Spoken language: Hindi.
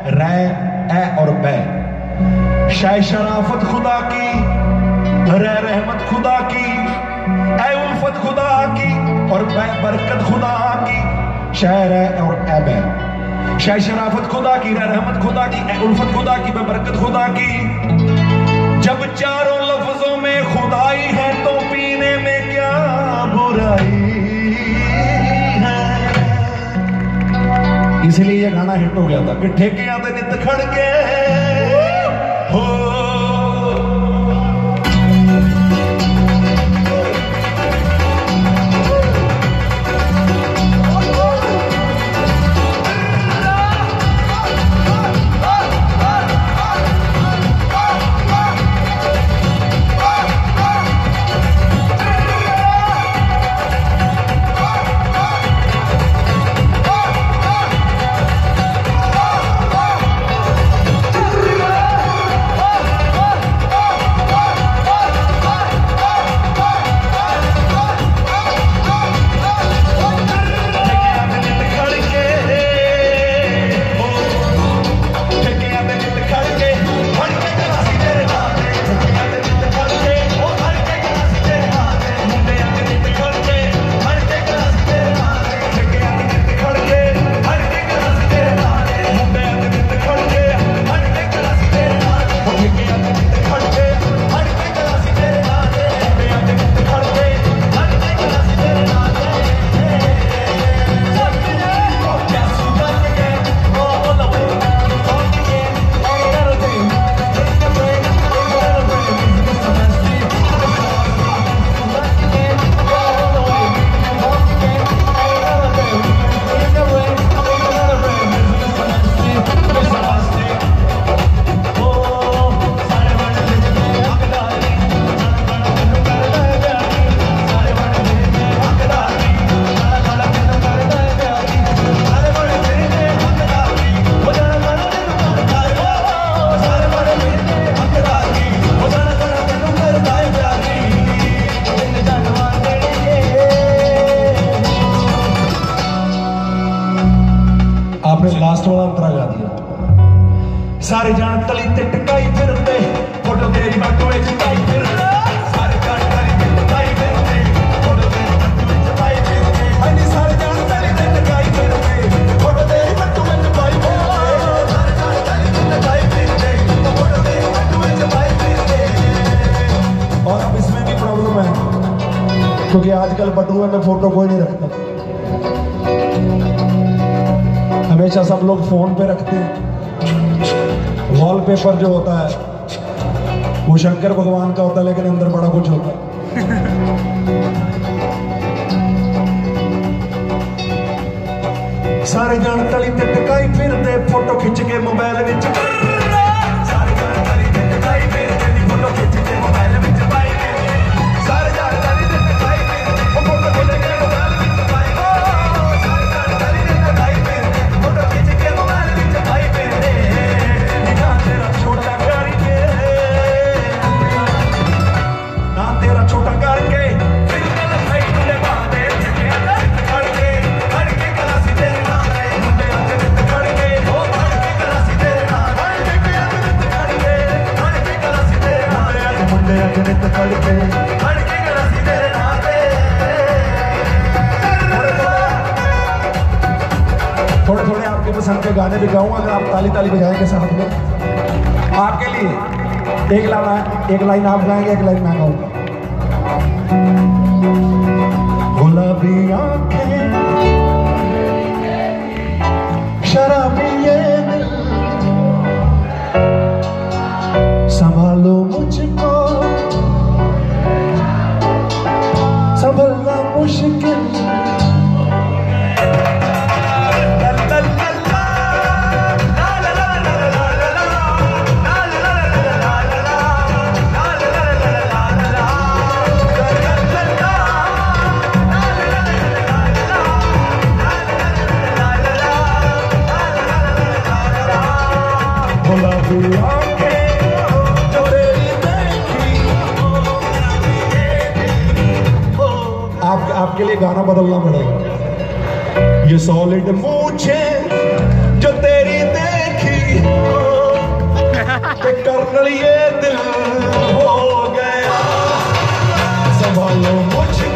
रै ए और बै। शाय शराफत खुदा की, रै रहमत खुदा की, ए उल्फत खुदा की और बै बरकत खुदा की। शाय रै और ए बै। शाय शराफत खुदा की, रै रहमत खुदा की, ए उल्फत खुदा की, बै बरकत खुदा की। जब चारों लफ्जों में खुदाई है तो पीने में क्या बुराई है। इसलिए ये गाना हिट हो गया था कि ठेके आते नित खड़के हो। लास्ट वाला अंतरा गा दिया। सारे जान तली ते टकाई फिरते, फोटो तेरी बाटो में चिपकाई फिरते। सारे जान तली ते टकाई फिरते, फोटो तेरी बाटो में चिपकाई फिरते। हनी सारे जान तली ते टकाई फिरते, फोटो तेरी बाटो में चिपकाई फिरते। सारे जान तली ते टकाई फिरते, फोटो तेरी बाटो में चिपकाई फिरते। और अब इसमें भी प्रॉब्लम है क्योंकि आजकल बटुए में फोटो कोई नहीं रखता, हमेशा सब लोग फोन पे रखते हैं। वॉलपेपर जो होता है वो शंकर भगवान का होता है, लेकिन अंदर बड़ा कुछ होता है। सारे जान तली ते टकाई फिरते, फोटो खिंच के मोबाइल में सारे जान तली ते टकाई फिरते, फोटो खिंच के मोबाइल में पाई। सारे जान तली ते टकाई फिरते, फोटो खिंच के मोबाइल में पाई। सारे जान तली ते टकाई फिरते, फोटो खिंच के मोबाइल में पाई फिरते। ना तेरा छोटा करके, ना तेरा छोटा करके, फिर कल भाई तुले बादे खड़के खड़के कला सी तेरे नाम है। मुंडे आते नित खड़के हो, खड़के कला सी तेरे नाम है। खड़के आते नित खड़के खड़के कला सी तेरे नाम है। मुंडे आते नित खड़के खड़के कला सी तेरे नाम है। थोड़े थोड़े आपके पसंद के गाने भी गाऊंगा, अगर आप ताली ताली बजाएंगे साथ में। आपके लिए एक लाइन आप गाएंगे, एक लाइन मैं गाऊंगा। गुलाबी आंखें शराबी ये दिल, संभालो मुझको संभलना मुश्किल। आपके लिए गाना बदलना पड़ेगा। ये सॉलिड मूछे जो तेरी देखी पागल ये दिल हो गया, संभालो मुझे।